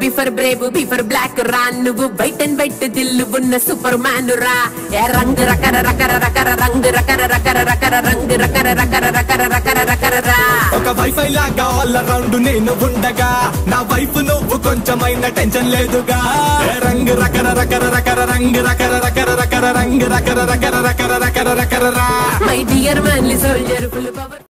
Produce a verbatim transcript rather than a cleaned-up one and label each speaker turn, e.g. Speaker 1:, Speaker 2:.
Speaker 1: B for brave, B for black రా నువ్వు white and white దిల్లు ఉన్న సూపర్ మ్యాన్ రా ఏ రంగు రకర రకర రకర రంగు రకర రకర రకర రంగు రకర రకర రకర రకర రకర రా
Speaker 2: ఒక వైఫై లాగా ఆల్ అరౌండ్ నేను ఉండగా నా వైఫ్ నువ్వు కొంచెమైన టెన్షన్ లేదుగా ఏ రంగు రకర రకర రకర రంగు రకర రకర రకర రంగు రకర రకర రకర రకర రకర రా
Speaker 1: my dear manly soldier full power